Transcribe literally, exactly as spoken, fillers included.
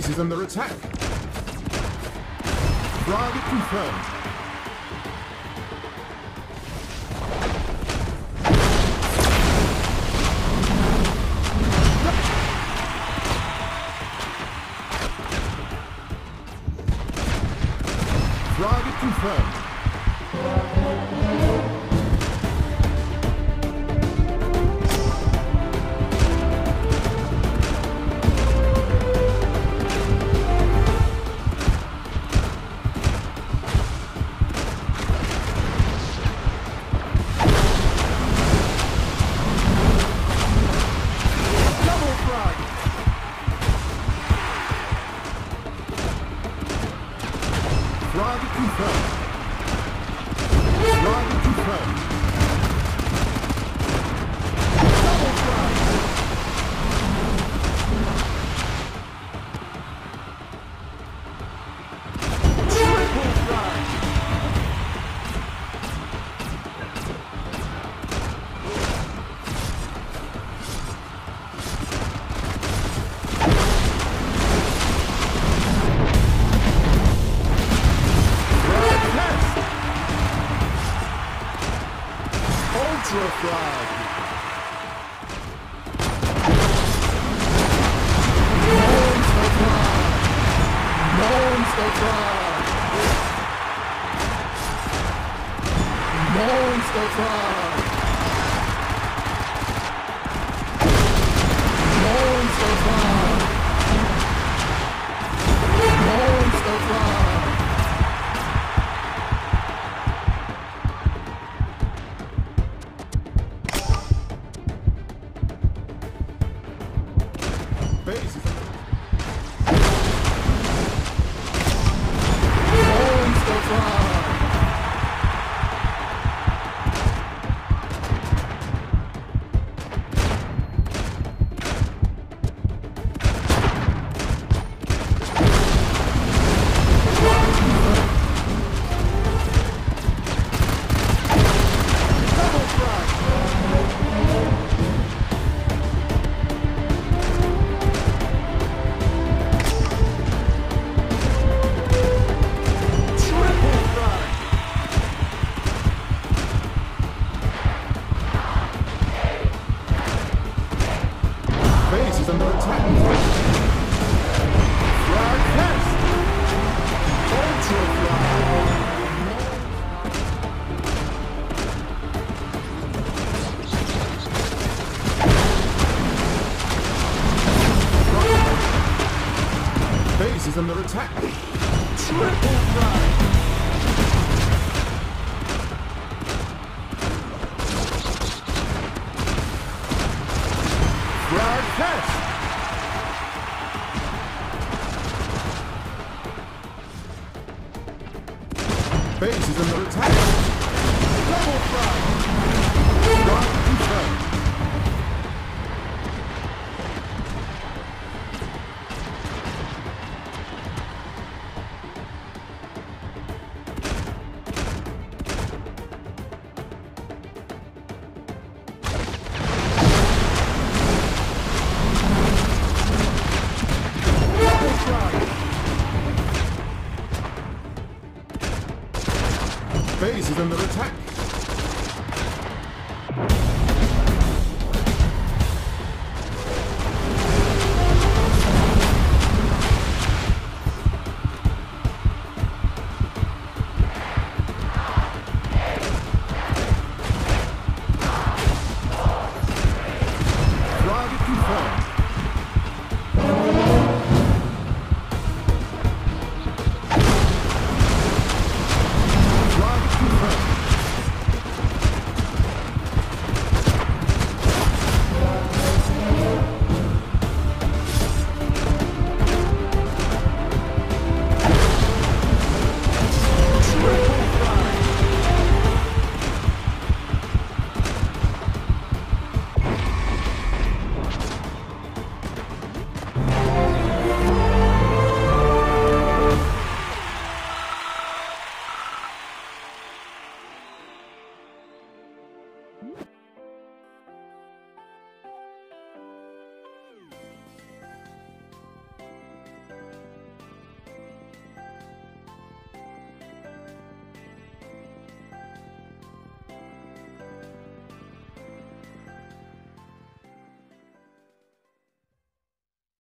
Base is under attack. Target confirmed. Target confirmed. Target confirmed. Target confirmed. Double frag. Triple frag. Ultra frag. Monster frag. Monster frag. Monster frag. Monster frag. Monster frag. Base is under Monster frag. Double frag. Base is under attack. Frag test. Ultra frag. Base is under attack. Triple frag. Frag test! Base is under attack! Double frag! Frag confirmed! Base is under attack.